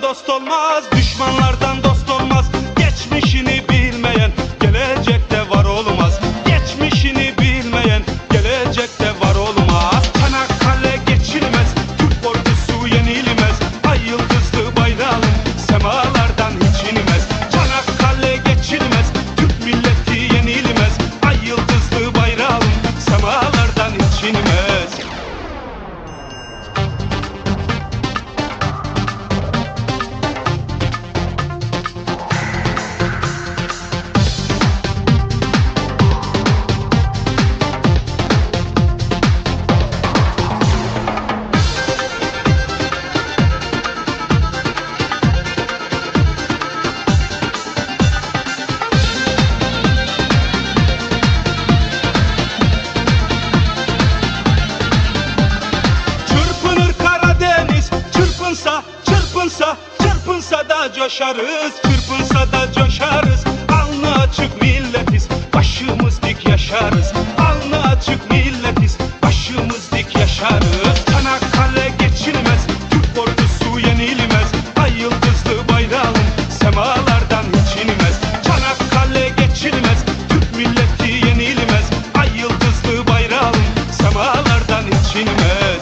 dost olmaz, düşmanlardan dost olmaz. Geçmişini bilmeyen gelecekte var olmaz. Geçmişini bilmeyen gelecekte var olmaz. Çanakkale geçilmez, Türk ordusu yenilmez. Ay yıldızlı bayrağım semalardan hiç inmez. Çanakkale geçilmez, Türk milleti yenilmez. Ay yıldızlı bayrağım semalardan hiç inmez. Çırpınsa, çırpınsa da coşarız, çırpınsa da coşarız. Alnı açık milletiz, başımız dik yaşarız. Alnı açık milletiz, başımız dik yaşarız. Çanakkale geçilmez, Türk ordusu yenilmez. Ay yıldızlı bayrağım semalardan hiç inmez. Çanakkale geçilmez, Türk milleti yenilmez. Ay yıldızlı bayrağım semalardan hiç inmez.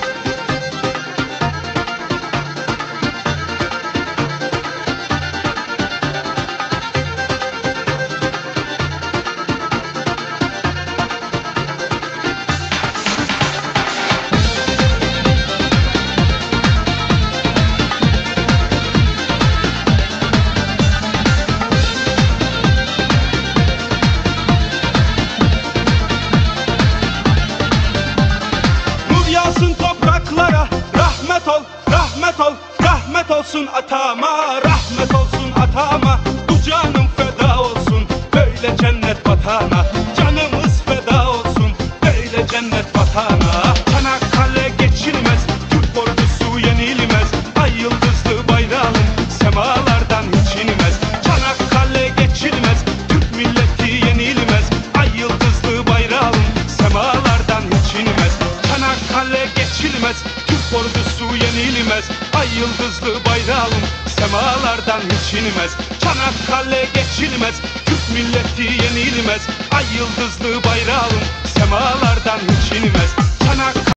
Topraklara rahmet ol, rahmet ol, rahmet olsun atama, rahmet olsun atama. Bu canım feda olsun böyle cennet vatana. Canımız feda olsun böyle cennet vatana. Çanakkale geçilmez, Türk ordusu yenilmez. Ay yıldızlı bayrağım semalardan hiç inmez. Çanakkale geçilmez, Türk milleti yenilmez. Ay yıldızlı bayrağım semalardan hiç inmez. Çanakkale geçilmez, Türk ordusu yenilmez. Ay yıldızlı bayrağım semalardan hiç inmez. Çanakkale geçilmez, Türk milleti yenilmez. Ay yıldızlı bayrağım semalardan hiç inmez.